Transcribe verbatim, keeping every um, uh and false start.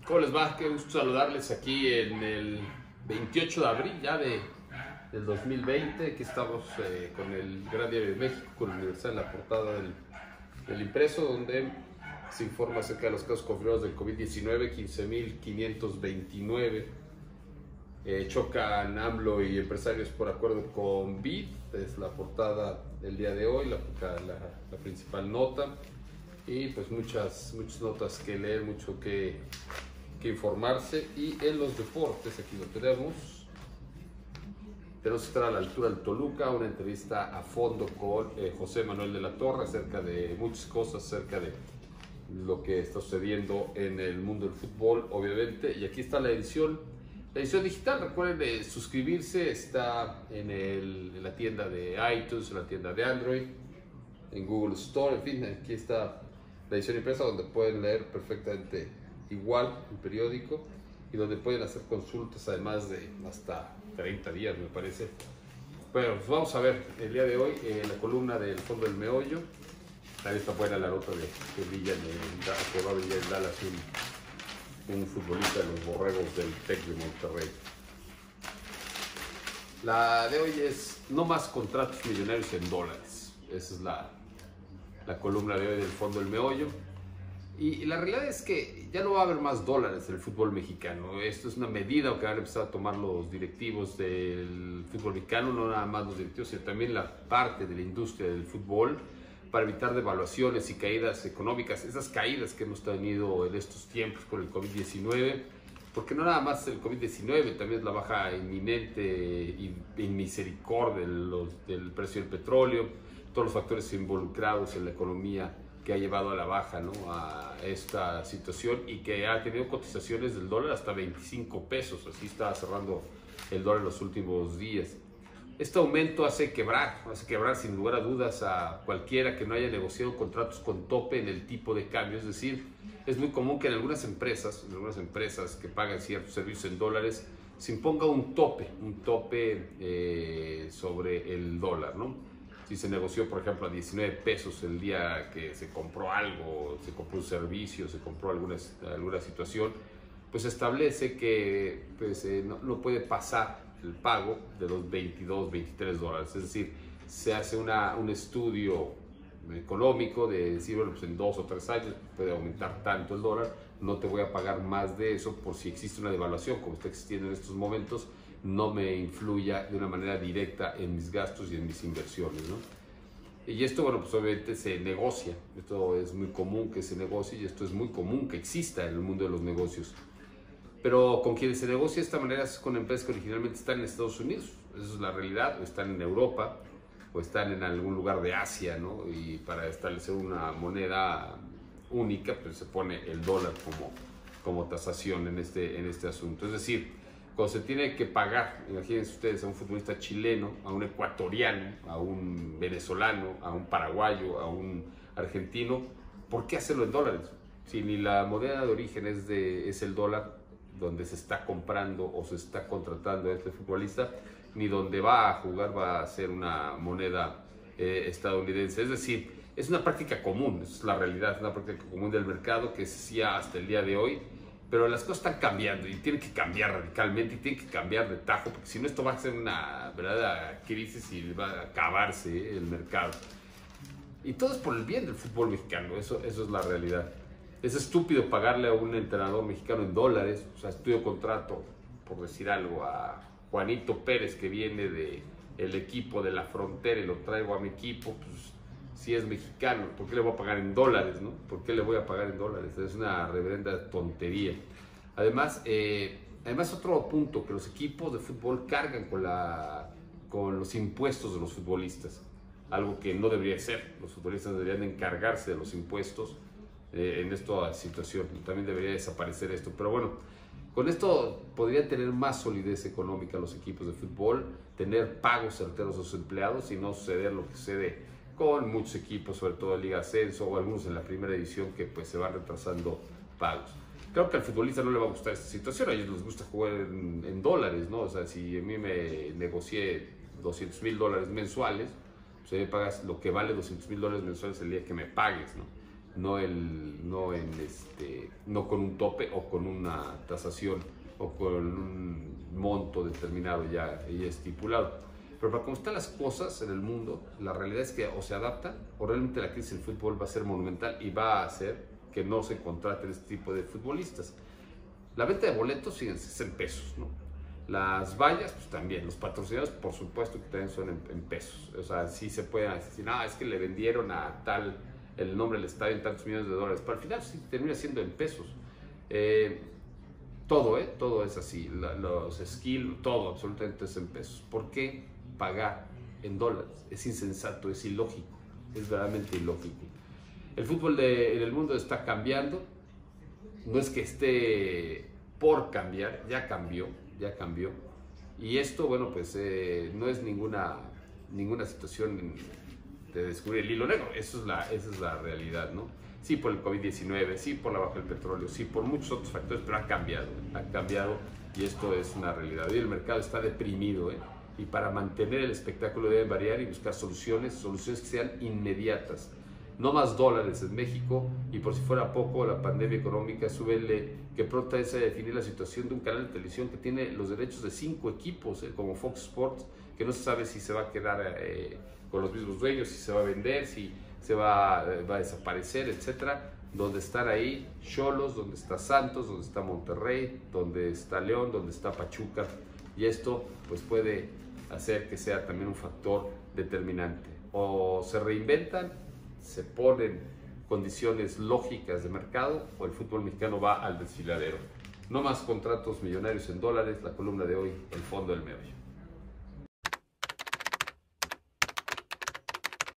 ¿Cómo les va? Qué gusto saludarles aquí en el veintiocho de abril ya de, del dos mil veinte. Aquí estamos eh, con el Gran Diario de México, con la Universidad en la portada del, del impreso, donde se informa acerca de los casos confirmados del COVID diecinueve, quince mil quinientos veintinueve. Eh, chocan AMLO y empresarios por acuerdo con B I D, es la portada del día de hoy, la, la, la principal nota. Y pues muchas, muchas notas que leer, mucho que, que informarse. Y en los deportes, aquí lo tenemos. Tenemos que estar a la altura del Toluca, una entrevista a fondo con eh, José Manuel de la Torre acerca de muchas cosas, acerca de lo que está sucediendo en el mundo del fútbol, obviamente. Y aquí está la edición, la edición digital. Recuerden de suscribirse, está en, el, en la tienda de iTunes, en la tienda de Android, en Google Store, en fin, aquí está la edición impresa, donde pueden leer perfectamente igual el periódico y donde pueden hacer consultas, además de hasta treinta días, me parece. Bueno, pues vamos a ver el día de hoy eh, la columna del Fondo del Meollo. También está buena la nota de que, brilla en, que va a brillar en Dallas un, un futbolista de los Borregos del Tec de Monterrey. La de hoy es no más contratos millonarios en dólares. Esa es la la columna de hoy del Fondo del Meollo. Y la realidad es que ya no va a haber más dólares en el fútbol mexicano. Esto es una medida que van a empezar a tomar los directivos del fútbol mexicano, no nada más los directivos, sino también la parte de la industria del fútbol, para evitar devaluaciones y caídas económicas, esas caídas que hemos tenido en estos tiempos con el COVID diecinueve, porque no nada más el COVID diecinueve, también es la baja inminente y inmisericordia del, del precio del petróleo, todos los factores involucrados en la economía que ha llevado a la baja, ¿no?, a esta situación, y que ha tenido cotizaciones del dólar hasta veinticinco pesos, así está cerrando el dólar en los últimos días. Este aumento hace quebrar, hace quebrar sin lugar a dudas a cualquiera que no haya negociado contratos con tope en el tipo de cambio. Es decir, es muy común que en algunas empresas, en algunas empresas que pagan ciertos servicios en dólares, se imponga un tope, un tope eh, sobre el dólar, ¿no? Si se negoció, por ejemplo, a diecinueve pesos el día que se compró algo, se compró un servicio, se compró alguna, alguna situación, pues establece que pues, eh, no, no puede pasar el pago de los veintidós, veintitrés dólares. Es decir, se hace una, un estudio económico de decir, bueno, pues en dos o tres años puede aumentar tanto el dólar, no te voy a pagar más de eso por si existe una devaluación, como está existiendo en estos momentos, no me influya de una manera directa en mis gastos y en mis inversiones, ¿no? Y esto, bueno, pues obviamente se negocia. Esto es muy común que se negocie y esto es muy común que exista en el mundo de los negocios. Pero con quienes se negocia de esta manera es con empresas que originalmente están en Estados Unidos. Esa es la realidad. O están en Europa o están en algún lugar de Asia, ¿no? Y para establecer una moneda única, pues se pone el dólar como, como tasación en este, en este asunto. Es decir, cuando se tiene que pagar, imagínense ustedes, a un futbolista chileno, a un ecuatoriano, a un venezolano, a un paraguayo, a un argentino, ¿por qué hacerlo en dólares? Si ni la moneda de origen es, de, es el dólar donde se está comprando o se está contratando a este futbolista, ni donde va a jugar va a ser una moneda eh, estadounidense. Es decir, es una práctica común, esa es la realidad, es una práctica común del mercado que se hacía hasta el día de hoy. Pero las cosas están cambiando y tienen que cambiar radicalmente y tienen que cambiar de tajo, porque si no esto va a ser una verdadera crisis y va a acabarse el mercado. Y todo es por el bien del fútbol mexicano, eso, eso es la realidad. Es estúpido pagarle a un entrenador mexicano en dólares, o sea, estudio contrato, por decir algo, a Juanito Pérez, que viene del equipo de la Frontera, y lo traigo a mi equipo, pues si es mexicano, ¿por qué le voy a pagar en dólares, no? ¿Por qué le voy a pagar en dólares? Es una reverenda tontería. Además, eh, además otro punto, que los equipos de fútbol cargan con, la, con los impuestos de los futbolistas, algo que no debería ser. Los futbolistas deberían encargarse de los impuestos eh, en esta situación. También debería desaparecer esto, pero bueno, con esto podrían tener más solidez económica los equipos de fútbol, tener pagos certeros a sus empleados y no suceder lo que sucede con muchos equipos, sobre todo en Liga Ascenso o algunos en la primera edición, que pues se van retrasando pagos. Creo que al futbolista no le va a gustar esta situación, a ellos les gusta jugar en, en dólares, ¿no? O sea, si a mí me negocié doscientos mil dólares mensuales, pues me pagas lo que vale doscientos mil dólares mensuales el día que me pagues, ¿no? no, el, no, en este, no con un tope o con una tasación o con un monto determinado ya, ya estipulado. Pero para cómo están las cosas en el mundo, la realidad es que o se adaptan o realmente la crisis del fútbol va a ser monumental y va a hacer que no se contraten este tipo de futbolistas. La venta de boletos, fíjense, es en pesos, ¿no? Las vallas, pues también. Los patrocinados, por supuesto que también son en, en pesos. O sea, sí se puede decir, no, es que le vendieron a tal el nombre del estadio en tantos millones de dólares. Pero al final sí termina siendo en pesos. Eh, todo, ¿eh? Todo es así. La, los skills, todo absolutamente es en pesos. ¿Por qué pagar en dólares? Es insensato, es ilógico. Es verdaderamente ilógico. El fútbol de, en el mundo está cambiando. No es que esté por cambiar, ya cambió, ya cambió. Y esto, bueno, pues eh, no es ninguna, ninguna situación de descubrir el hilo negro. Eso es la, esa es la realidad, ¿no? Sí por el COVID diecinueve, sí por la baja del petróleo, sí por muchos otros factores, pero ha cambiado, ha cambiado y esto es una realidad. Hoy el mercado está deprimido, ¿eh? Y para mantener el espectáculo deben variar y buscar soluciones, soluciones que sean inmediatas. No más dólares en México y por si fuera poco la pandemia económica, súbele que pronto es a definir la situación de un canal de televisión que tiene los derechos de cinco equipos, eh, como Fox Sports, que no se sabe si se va a quedar eh, con los mismos dueños, si se va a vender, si se va, eh, va a desaparecer, etcétera. Donde están ahí Xolos, donde está Santos, donde está Monterrey, donde está León, donde está Pachuca, y esto pues puede hacer que sea también un factor determinante. O se reinventan, se ponen condiciones lógicas de mercado o el fútbol mexicano va al desfiladero. No más contratos millonarios en dólares, la columna de hoy, el fondo del meollo.